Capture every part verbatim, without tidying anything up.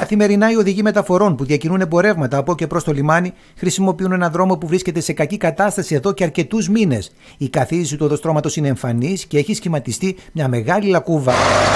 Καθημερινά οι οδηγοί μεταφορών που διακινούν εμπορεύματα από και προς το λιμάνι χρησιμοποιούν έναν δρόμο που βρίσκεται σε κακή κατάσταση εδώ και αρκετούς μήνες. Η καθίδρυση του οδοστρώματος είναι εμφανής και έχει σχηματιστεί μια μεγάλη λακκούβα.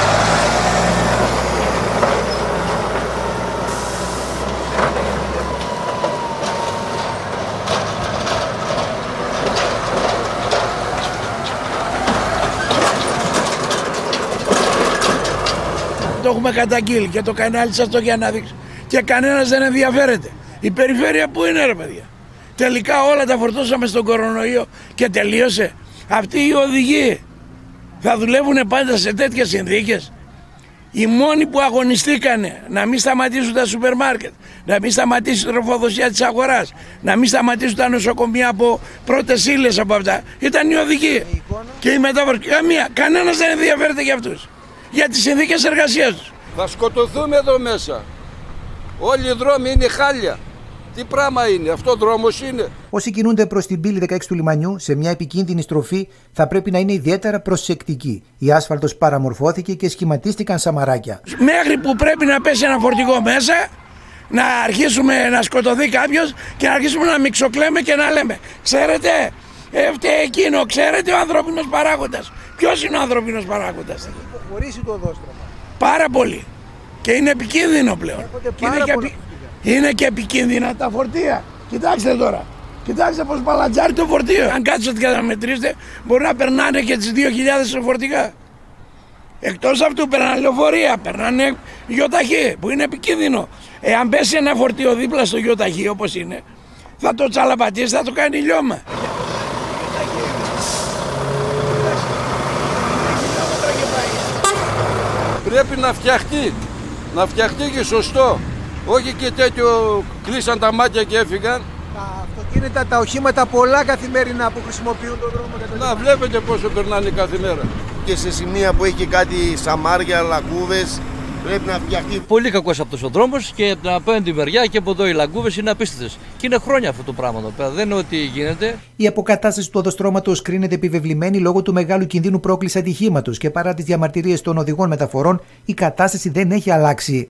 Το έχουμε καταγγείλει και το κανάλι σας το έχει αναδείξει. Και κανένας δεν ενδιαφέρεται. Η περιφέρεια που είναι, ρε παιδιά? Τελικά όλα τα φορτώσαμε στον κορονοϊό και τελείωσε. Αυτοί οι οδηγοί θα δουλεύουν πάντα σε τέτοιες συνθήκες? Οι μόνοι που αγωνιστήκανε να μην σταματήσουν τα σούπερ μάρκετ, να μην σταματήσει η τροφοδοσία της αγοράς, να μην σταματήσουν τα νοσοκομεία από πρώτες ύλες από αυτά, ήταν οι οδηγοί. Και οι μεταφορές. Καμία. Κανένας δεν ενδιαφέρεται για αυτούς. Για τις συνθήκες εργασίας τους. Θα σκοτωθούμε εδώ μέσα. Όλοι οι δρόμοι είναι χάλια. Τι πράγμα είναι, αυτό δρόμος είναι? Όσοι κινούνται προς την πύλη δεκαέξι του λιμανιού σε μια επικίνδυνη στροφή θα πρέπει να είναι ιδιαίτερα προσεκτικοί. Η άσφαλτος παραμορφώθηκε και σχηματίστηκαν σαμαράκια. Μέχρι που πρέπει να πέσει ένα φορτηγό μέσα, να αρχίσουμε να σκοτωθεί κάποιος και να αρχίσουμε να μιξοκλέμε και να λέμε, ξέρετε, φταίει εκείνο, ξέρετε, ο ανθρώπινος παράγοντας. Ποιος είναι ο ανθρώπινος παράγοντας? Έχει υποχωρήσει το οδόστρωμα. Πάρα πολύ. Και είναι επικίνδυνο πλέον. Και είναι, και επι... είναι και επικίνδυνα τα φορτία. Κοιτάξτε τώρα. Κοιτάξτε πως παλατζάρει το φορτίο. Αν κάτσετε και να μετρήσετε, μπορεί να περνάνε και τις δύο χιλιάδες φορτηγά. Εκτός αυτού περνάνε λεωφορεία, περνάνε γιοταχή που είναι επικίνδυνο. Εάν πέσει ένα φορτίο δίπλα στο γιοταχή όπως είναι, θα το τσαλαπατήσει, θα το κάνει λιώμα. Πρέπει να φτιαχτεί, να φτιαχτεί και σωστό. Όχι και τέτοιο κλείσαν τα μάτια και έφυγαν. Τα αυτοκίνητα, τα οχήματα πολλά καθημερινά που χρησιμοποιούν τον δρόμο. Να το... βλέπετε πόσο περνάνε κάθε μέρα. Και σε σημεία που έχει κάτι σαμάρια, λακκούβες, πρέπει να φτιαχτεί. Πολύ κακός αυτός ο δρόμος και από την απέναντι μεριά και από εδώ οι λακκούβες είναι απίστευτες. Και είναι χρόνια αυτό το πράγμα εδώ πέρα. Δεν είναι ότι γίνεται. Η αποκατάσταση του οδοστρώματος κρίνεται επιβεβλημένη λόγω του μεγάλου κινδύνου πρόκλησης ατυχήματος και παρά τις διαμαρτυρίες των οδηγών μεταφορών, η κατάσταση δεν έχει αλλάξει.